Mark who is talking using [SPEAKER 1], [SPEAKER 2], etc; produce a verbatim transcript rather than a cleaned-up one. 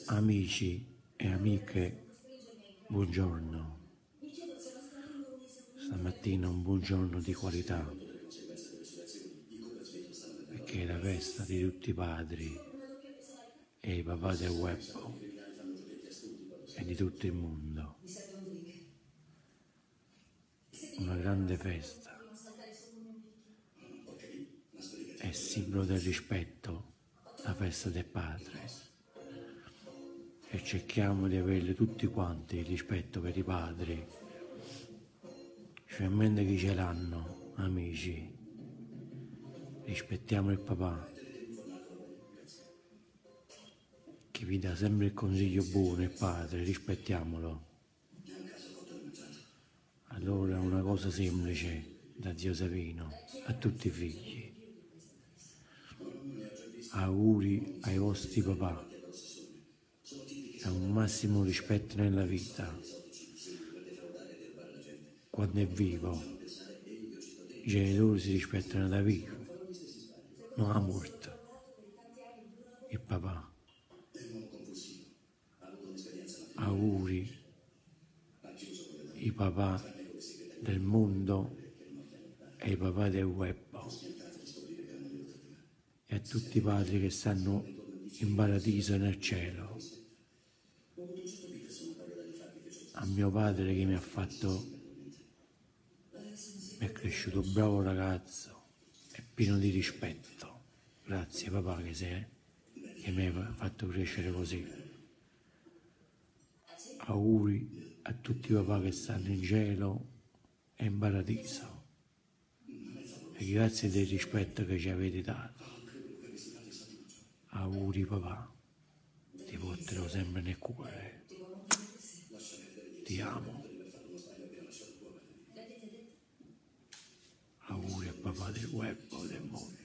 [SPEAKER 1] Amici e amiche, buongiorno. Stamattina un buongiorno di qualità, perché è la festa di tutti i padri e i papà del web e di tutto il mondo. Una grande festa, è simbolo del rispetto, la festa del padre. E cerchiamo di avere tutti quanti il rispetto per i padri, specialmente chi ce l'hanno, amici. Rispettiamo il papà, che vi dà sempre il consiglio buono, il padre, rispettiamolo. Allora è una cosa semplice da zio Savino a tutti i figli. Auguri ai vostri papà. È un massimo rispetto nella vita. Quando è vivo, i genitori si rispettano da vivo, non a morte. Il papà. Auguri i papà del mondo e i papà del web e a tutti i padri che stanno in paradiso nel cielo. A mio padre che mi ha fatto, mi è cresciuto bravo ragazzo e pieno di rispetto. Grazie papà che, sei, che mi hai fatto crescere così. Auguri a tutti i papà che stanno in cielo e in paradiso. E grazie del rispetto che ci avete dato. Auguri papà, ti porterò sempre nel cuore. Ti amo. Auguri a papà del web o del mondo.